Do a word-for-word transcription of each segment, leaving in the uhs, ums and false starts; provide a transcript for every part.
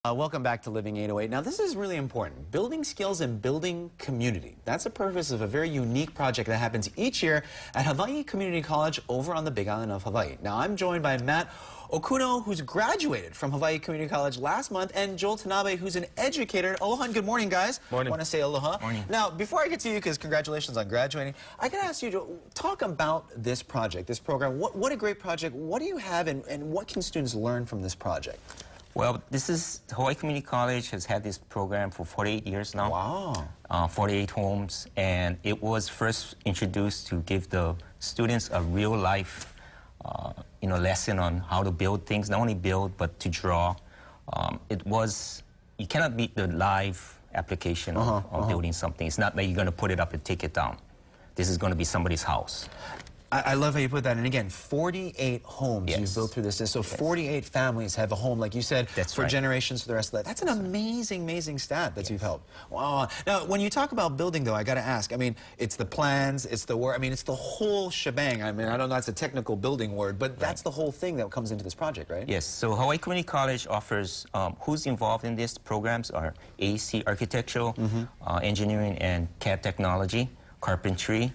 Uh, welcome back to Living eight oh eight. Now, this is really important. Building skills and building community. That's the purpose of a very unique project that happens each year at Hawai'i Community College over on the Big Island of Hawaii. Now, I'm joined by Matt Okuno, who's graduated from Hawai'i Community College last month, and Joel Tanabe, who's an educator. Aloha and good morning, guys. Morning. I want to say aloha. Morning. Now, before I get to you, because congratulations on graduating, I got to ask you, Joel, talk about this project, this program. What, what a great project. What do you have, and, and what can students learn from this project? Well, this is, Hawai'i Community College has had this program for forty-eight years now. Wow. Uh, forty-eight homes, and it was first introduced to give the students a real life, uh, you know, lesson on how to build things, not only build, but to draw. Um, it was, you cannot beat the live application uh-huh, of, of uh-huh. building something. It's not that you're going to put it up and take it down. This is going to be somebody's house. I, I love how you put that. And again, forty-eight homes yes. you've built through this. So yes. forty-eight families have a home, like you said, That's for right. generations for the rest of that. That's an amazing, amazing stat that yes. you've helped. Wow. Now, when you talk about building, though, I got to ask, I mean, it's the plans, it's the work, I mean, it's the whole shebang. I mean, I don't know that's a technical building word, but right. that's the whole thing that comes into this project, right? Yes. So Hawai'i Community College offers, um, who's involved in this programs are A C architectural, mm-hmm. uh, engineering and C A D technology, carpentry,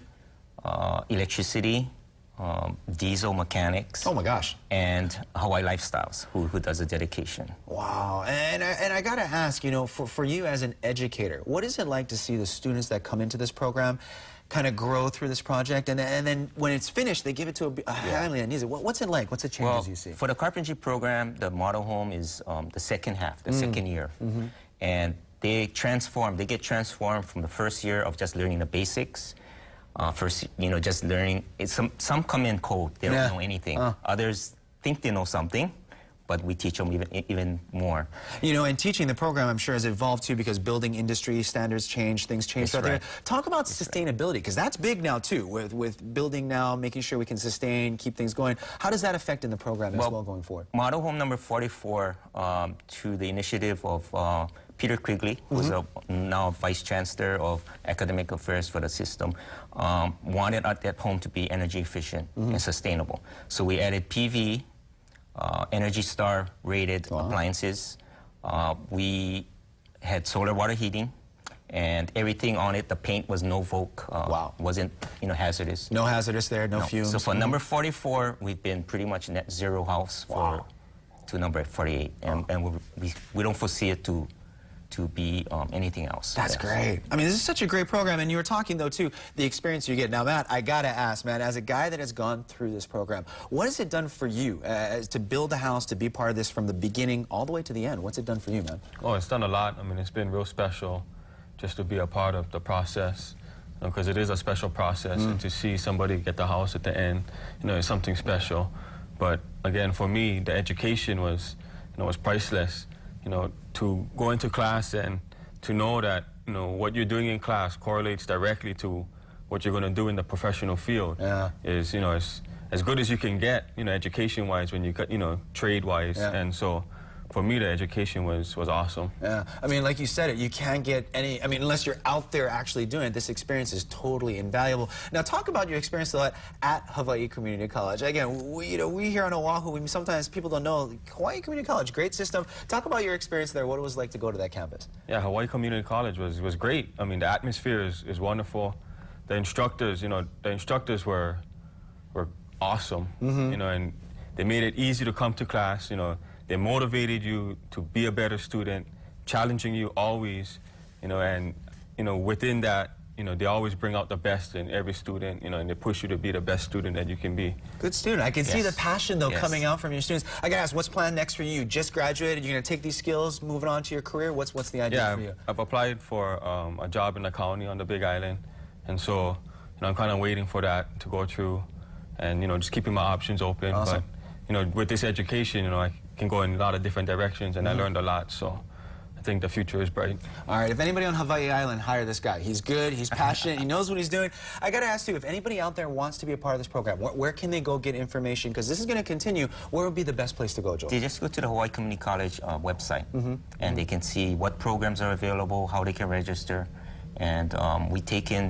uh, electricity, Um, diesel mechanics. Oh my gosh. And Hawaii Lifestyles, who, who does the dedication. Wow. And I, and I got to ask, you know, for, for you as an educator, what is it like to see the students that come into this program kind of grow through this project, and, and then when it's finished, they give it to a, a yeah. family that needs it? What, what's it like? What's the changes well, you see? For the carpentry program, the model home is um, the second half, the mm. second year. Mm-hmm. And they transform, they get transformed from the first year of just learning the basics. Uh, first, you know, just learning. It's some, some come in cold. They don't yeah. know anything. Uh. Others think they know something, but we teach them even, even more. You know, and teaching the program, I'm sure, has evolved, too, because building industry standards change, things change. That's right. There. Talk about that's sustainability, because right. that's big now, too, with, with building now, making sure we can sustain, keep things going. How does that affect in the program well, as well going forward? Model home number forty-four, um, to the initiative of uh, Peter Quigley, who's mm-hmm. a, now Vice Chancellor of Academic Affairs for the system, um, wanted that home to be energy efficient mm-hmm. and sustainable. So we added P V, uh, Energy Star rated wow. appliances. Uh, we had solar water heating, and everything on it, the paint was no voc, uh, wow. wasn't you know hazardous. No hazardous there, no, no. fumes. So for mm-hmm. number forty-four, we've been pretty much net zero house for wow. to number forty-eight, and, wow. and we, we we don't foresee it to. to be um, anything else. That's yes. great. I mean, this is such a great program, and you were talking, though, too, the experience you get. Now, Matt, I gotta ask, man, as a guy that has gone through this program, what has it done for you uh, to build a house, to be part of this from the beginning all the way to the end? What's it done for you, man? Oh, it's done a lot. I mean, it's been real special just to be a part of the process, because you know, it is a special process, mm. and to see somebody get the house at the end, you know, it's something special. But again, for me, the education was, you know, was priceless. You know, to go into class and to know that, you know, what you're doing in class correlates directly to what you're going to do in the professional field yeah. is, you know, as, as good as you can get, you know, education-wise, when you, you know, trade-wise. Yeah. And so, for me, the education was, was awesome. Yeah, I mean, like you said it, you can't get any, I mean, unless you're out there actually doing it, this experience is totally invaluable. Now, talk about your experience, though, at, at Hawai'i Community College. Again, we, you know, we here on Oahu, we, sometimes people don't know, Hawai'i Community College, great system. Talk about your experience there, what it was like to go to that campus. Yeah, Hawai'i Community College was, was great. I mean, the atmosphere is, is wonderful. The instructors, you know, the instructors were, were awesome, mm-hmm. you know, and they made it easy to come to class, you know. They motivated you to be a better student, challenging you always, you know, and, you know, within that, you know, they always bring out the best in every student, you know, and they push you to be the best student that you can be. Good student. I can yes. see the passion, though, yes. coming out from your students. I got to ask, what's planned next for you? You just graduated, you're going to take these skills, moving on to your career? What's, what's the idea yeah, for you? I've applied for um, a job in the county on the Big Island, and so, you know, I'm kind of waiting for that to go through and, you know, just keeping my options open. Awesome. But, you know, with this education, you know, I can go in a lot of different directions, and mm-hmm. I learned a lot, so I think the future is bright. All right, if anybody on Hawaii Island, hire this guy. He's good, he's passionate, he knows what he's doing. I got to ask, too, if anybody out there wants to be a part of this program, where, where can they go get information? Because this is going to continue. Where would be the best place to go, Joel? They just go to the Hawai'i Community College uh, website, mm-hmm. and mm-hmm. they can see what programs are available, how they can register, and um, we take in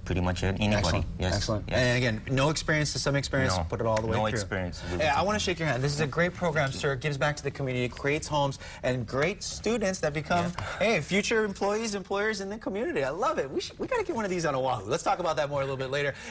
pretty much anybody. Excellent. Yes. Excellent. Yes. And again, no experience to some experience, No. put it all the way No through. experience. Yeah, I want to shake your hand. This is a great program, sir. It gives back to the community, creates homes, and great students that become, hey, future employees, employers in the community. I love it. We, should, we got to get one of these on Oahu. Let's talk about that more a little bit later.